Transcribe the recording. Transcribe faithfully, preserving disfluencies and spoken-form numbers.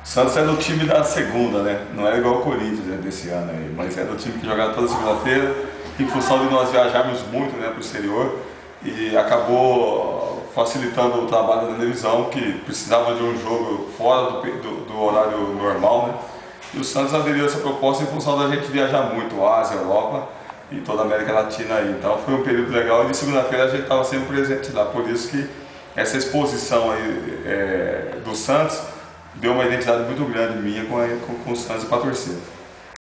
Santos é do time da segunda, né? Não é igual o Corinthians, né, desse ano aí, mas é do time que jogava toda segunda-feira, em função de nós viajarmos muito, né, para o exterior, e acabou facilitando o trabalho da televisão, que precisava de um jogo fora do, do, do horário normal, né? E o Santos aderiu a essa proposta em função da gente viajar muito, Ásia, Europa e toda a América Latina aí. Então foi um período legal e de segunda-feira a gente estava sempre presente lá, por isso que essa exposição aí é, do Santos deu uma identidade muito grande minha com, a, com, com o Santos e com a torcida.